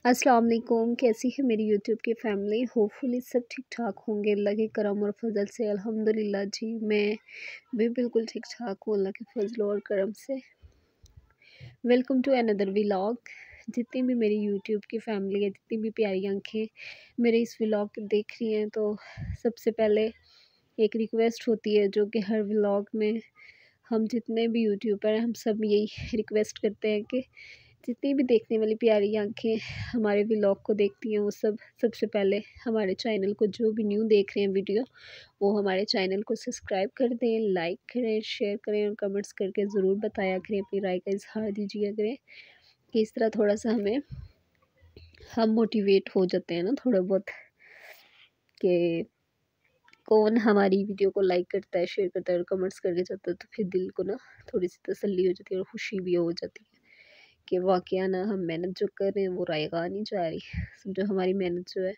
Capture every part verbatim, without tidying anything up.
अस्सलाम वालेकुम। कैसी है मेरी यूट्यूब की फ़ैमिली। होपफुली सब ठीक ठाक होंगे अल्लाह के करम और फजल से। अल्हम्दुलिल्लाह जी मैं भी बिल्कुल ठीक ठाक हूँ अल्लाह के फजल और करम से। Welcome to another vlog. जितनी भी मेरी यूट्यूब की फ़ैमिली है, जितनी भी प्यारी आंखें मेरे इस व्लॉग को देख रही हैं, तो सबसे पहले एक रिक्वेस्ट होती है जो कि हर व्लॉग में हम जितने भी यूट्यूबर हैं हम सब यही रिक्वेस्ट करते हैं कि जितनी भी देखने वाली प्यारी आंखें हमारे व्लॉग को देखती हैं वो सब सबसे पहले हमारे चैनल को, जो भी न्यू देख रहे हैं वीडियो, वो हमारे चैनल को सब्सक्राइब कर दें, लाइक करें, शेयर करें और कमेंट्स करके ज़रूर बताया करें, अपनी राय का इजहार दीजिए करें कि इस तरह थोड़ा सा हमें हम मोटिवेट हो जाते हैं ना थोड़ा बहुत, कि कौन हमारी वीडियो को लाइक करता है, शेयर करता है और कमेंट्स करके जाता है, तो फिर दिल को ना थोड़ी सी तसल्ली हो जाती है और खुशी भी हो जाती है कि वाक़या ना हम मेहनत जो कर रहे हैं वो रायगा नहीं जा रही। समझो हमारी मेहनत जो है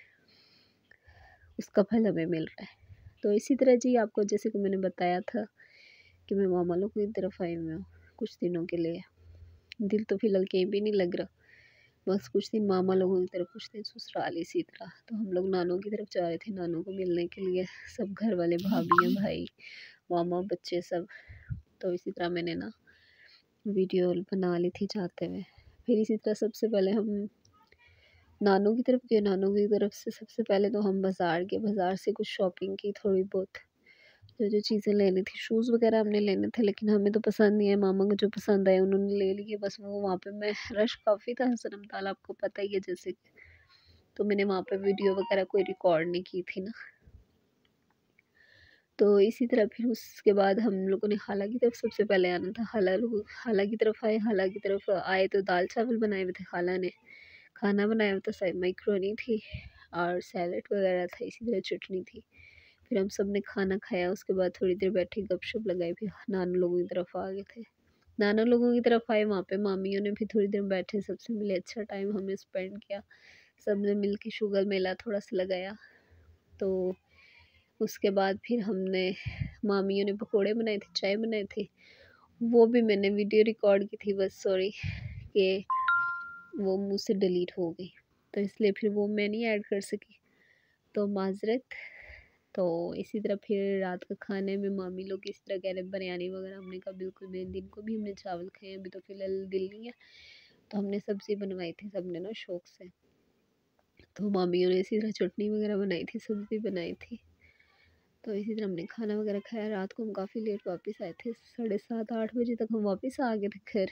उसका फल हमें मिल रहा है। तो इसी तरह जी आपको जैसे कि मैंने बताया था कि मैं मामा लोग की तरफ आई हुई हूँ कुछ दिनों के लिए। दिल तो फ़िलहाल कहीं भी नहीं लग रहा, बस कुछ दिन मामा लोगों की तरफ, कुछ दिन ससुराल। इसी तरह तो हम लोग नानों की तरफ जा रहे थे, नानों को मिलने के लिए, सब घर वाले, भाभी भाई, मामा, बच्चे सब। तो इसी तरह मैंने ना वीडियो बना ली थी जाते हुए। फिर इसी तरह सबसे पहले हम नानों की तरफ गए। नानों की तरफ से सबसे पहले तो हम बाज़ार गए, बाज़ार से कुछ शॉपिंग की थोड़ी बहुत, जो जो चीज़ें लेनी थी, शूज़ वगैरह हमने लेने थे लेकिन हमें तो पसंद नहीं है, मामा को जो पसंद आए उन्होंने ले लिए। बस वो वहाँ पे मैं रश काफ़ी था हज़रत ताल, आपको पता ही है जैसे कि, तो मैंने वहाँ पे वीडियो वगैरह कोई रिकॉर्ड नहीं की थी ना। तो इसी तरह फिर उसके बाद हम लोगों ने खाला की तरफ सबसे पहले आना था। खाला लोग खाला की तरफ आए। खाला की तरफ आए तो दाल चावल बनाए हुए थे खाला ने, खाना बनाया हुआ था, शायद मैक्रोनी थी और सैलेड वगैरह था, इसी तरह चटनी थी। फिर हम सब ने खाना खाया, उसके बाद थोड़ी देर बैठे गपशप लगाई, फिर नानू लोगों की तरफ आ गए थे। नानू लोगों की तरफ आए, वहाँ पे मामियों ने भी थोड़ी देर बैठे, सबसे मिले, अच्छा टाइम हमने स्पेंड किया, सब ने मिल के शुगर मेला थोड़ा सा लगाया। तो उसके बाद फिर हमने, मामियों ने पकोड़े बनाए थे, चाय बनाए थे, वो भी मैंने वीडियो रिकॉर्ड की थी, बस सॉरी कि वो मुँह से डिलीट हो गई, तो इसलिए फिर वो मैं नहीं ऐड कर सकी, तो माज़रत। तो इसी तरह फिर रात का खाने में मामी लोग इस तरह कह रहे बिरयानी वगैरह, हमने कहा बिल्कुल नहीं, दिन को भी हमने चावल खाए हैं, अभी तो फ़िलहाल दिल नहीं है, तो हमने सब्ज़ी बनवाई थी सब ने ना शौक़ से। तो मामियों ने इसी तरह चटनी वगैरह बनाई थी, सब्ज़ी बनाई थी। तो इसी तरह हमने खाना वगैरह खाया। रात को हम काफ़ी लेट वापस आए थे, साढ़े सात आठ बजे तक हम वापस आ गए थे घर।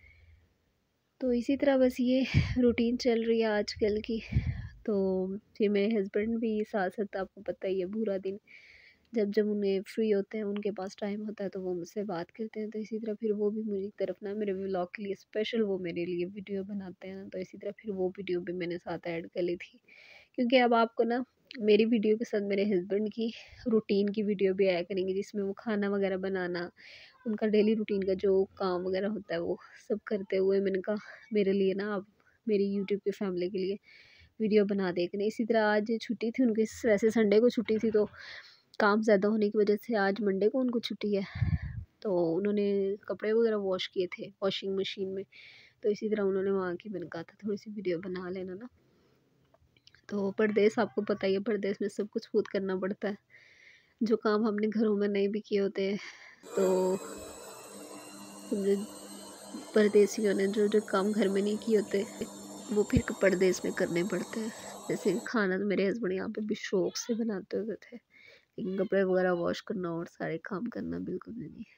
तो इसी तरह बस ये रूटीन चल रही है आजकल की। तो फिर मेरे हस्बैंड भी साथ साथ, आपको पता ही है, पूरा दिन जब जब उन्हें फ्री होते हैं, उनके पास टाइम होता है, तो वो मुझसे बात करते हैं। तो इसी तरह फिर वो भी मेरी तरफ ना मेरे व्लॉग के लिए स्पेशल वो मेरे लिए वीडियो बनाते हैं ना, तो इसी तरह फिर वो वीडियो भी मैंने साथ ऐड कर ली थी, क्योंकि अब आपको ना मेरी वीडियो के साथ मेरे हस्बैंड की रूटीन की वीडियो भी आया करेंगी, जिसमें वो खाना वगैरह बनाना, उनका डेली रूटीन का जो काम वगैरह होता है वो सब करते हुए, मैंने कहा मेरे लिए ना आप मेरी यूट्यूब की फैमिली के लिए वीडियो बना दे करें। इसी तरह आज छुट्टी थी उनकी, वैसे संडे को छुट्टी थी, तो काम ज़्यादा होने की वजह से आज मंडे को उनको छुट्टी है, तो उन्होंने कपड़े वगैरह वॉश किए थे वॉशिंग मशीन में, तो इसी तरह उन्होंने वहाँ की, मैंने कहा था थोड़ी सी वीडियो बना लेना ना। तो परदेस, आपको पता ही है, परदेस में सब कुछ खुद करना पड़ता है, जो काम हमने घरों में नहीं भी किए होते हैं, तो समझो परदेसियों ने जो जो काम घर में नहीं किए होते वो फिर परदेस में करने पड़ते हैं। जैसे खाना तो मेरे हस्बैंड यहाँ पे भी शौक से बनाते होते थे, लेकिन कपड़े वगैरह वॉश करना और सारे काम करना बिल्कुल भी नहीं,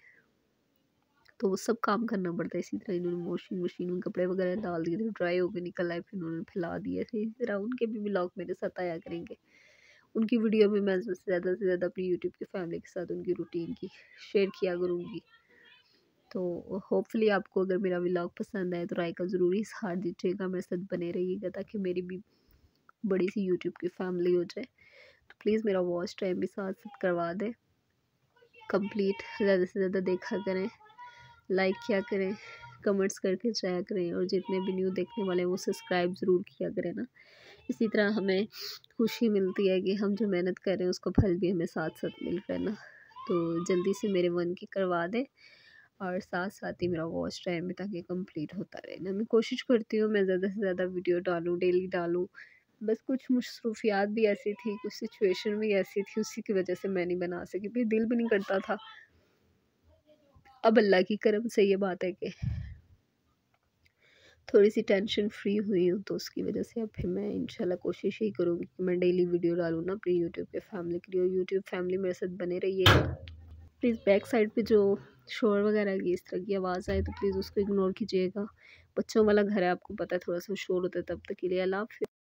तो वो सब काम करना पड़ता है। इसी तरह इन्होंने वॉशिंग मशीन में कपड़े वगैरह डाल दिए थे, ड्राई होकर निकल आए, फिर उन्होंने फैला दिए थे। इसी तरह उनके भी व्लॉग मेरे साथ आया करेंगे, उनकी वीडियो भी मैं ज़्यादा से ज़्यादा अपनी यूट्यूब की फैमिली के साथ उनकी रूटीन की शेयर किया करूँगी। तो होपफुली आपको अगर मेरा व्लॉग पसंद आए तो राय का ज़रूर इज़हार दीजिएगा, मेरे साथ बने रहिएगा, ताकि मेरी भी बड़ी सी यूट्यूब की फैमिली हो जाए। तो प्लीज़ मेरा वॉच टाइम भी साथ साथ करवा दें कंप्लीट, ज़्यादा से ज़्यादा देखा करें, लाइक किया करें, कमेंट्स करके जाया करें, और जितने भी न्यू देखने वाले हैं वो सब्सक्राइब ज़रूर किया करें ना। इसी तरह हमें खुशी मिलती है कि हम जो मेहनत कर रहे हैं उसका फल भी हमें साथ साथ मिल रहा है ना। तो जल्दी से मेरे वन की करवा दें, और साथ साथ ही मेरा वॉच टाइम भी ताकि कंप्लीट होता रहे ना। मैं कोशिश करती हूँ मैं ज़्यादा से ज़्यादा वीडियो डालूँ, डेली डालूँ। बस कुछ मसरूफियात भी ऐसी थी, कुछ सिचुएशन भी ऐसी थी, उसी की वजह से मैं नहीं बना सकी, फिर दिल भी नहीं करता था। अब अल्लाह की करम से ये बात है कि थोड़ी सी टेंशन फ्री हुई हूँ, तो उसकी वजह से अब फिर मैं इंशाल्लाह कोशिश यही करूँगी कि मैं डेली वीडियो डालूँ ना अपनी यूट्यूब पे फैमिली के लिए। यूट्यूब फैमिली मेरे साथ बने रहिएगा। प्लीज़ बैक साइड पे जो शोर वगैरह की इस तरह की आवाज़ आए तो प्लीज़ उसको इग्नोर कीजिएगा। बच्चों वाला घर है, आपको पता है थोड़ा सा शोर होता है। तब तक के लिए अल्लाह हाफ़िज़।